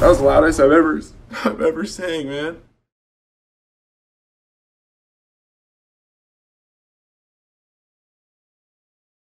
That was the loudest I've ever sang, man.